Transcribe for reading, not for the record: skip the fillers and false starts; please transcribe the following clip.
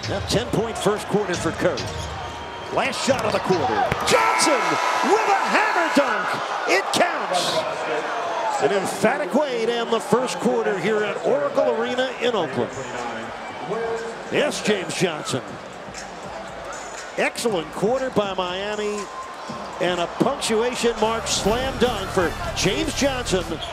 That 10-point first quarter for Curry. Last shot of the quarter. Johnson with a hammer dunk. It counts. An emphatic way to end the first quarter here at Oracle Arena in Oakland. Yes, James Johnson. Excellent quarter by Miami. And a punctuation mark slam dunk for James Johnson.